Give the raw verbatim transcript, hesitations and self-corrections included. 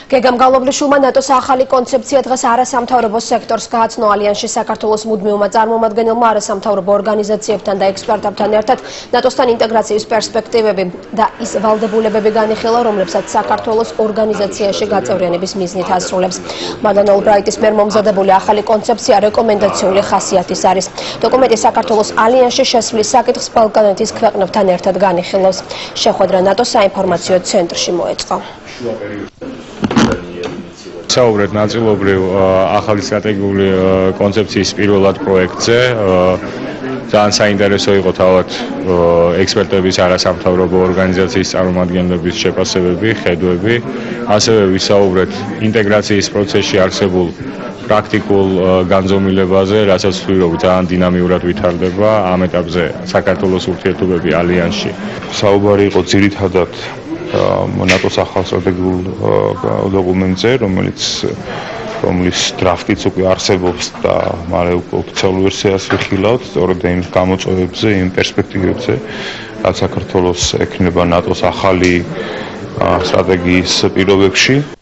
გეგამ გალობლიშვილმა ნატოს ახალი კონცეფცია დღეს არასამთავრობო სექტორს გააცნო. ალიანსში საქართველოს მუდმივმა წარმომადგენელმა არასამთავრობო ორგანიზაციებთან და ექსპერტებთან ერთად ნატოსთან ინტეგრაციის პერსპექტივები და ის ვალდებულებები განიხილა, რომლებსაც საქართველოს ორგანიზაციაში გაწევრიანების მიზნით ასრულებს. მადლენ ოლბრაიტის მიერ მომზადებული ახალი კონცეფცია რეკომენდაციული ხასიათის არის. დოკუმენტი საქართველოს ალიანსში შესვლის საკითხს ბალკანეთის ქვეყნებთან ერთად განიხილავს. შეხვედრა ნატოს საინფორმაციო ცენტრში მოეწყო. საუბრეთ ნაწილობრივ ახალი სტრატეგიული კონცეფციის პირველად პროექტზე. ძალიან საინტერესო იყო თავად ექსპერტების არასამთავრობო ორგანიზაციის წარმომადგენლების შეფასებები, ხედვები. ასევე ვისაუბრეთ ინტეგრაციის პროცესში არსებულ პრაქტიკულ განზომილებაზე, რასაც ვთვლით ძალიან დინამიურად ვითარდება ამ ეტაპზე საქართველოს ურთიერთობები ალიანსში. საუბარი იყო ძირითადად ნატოს ახალ სტრატეგიულ დოკუმენტზე, რომელიც რომლის დრაფტიც უკვე არსებობს და მალე უკვე ოფიციალურ ვერსიას ვიხილავთ, სწორედ იმ გამოწვევებზე, იმ პერსპექტივებზე, რაც საქართველოს ექნება ნატოს ახალი სტრატეგიის პირობებში.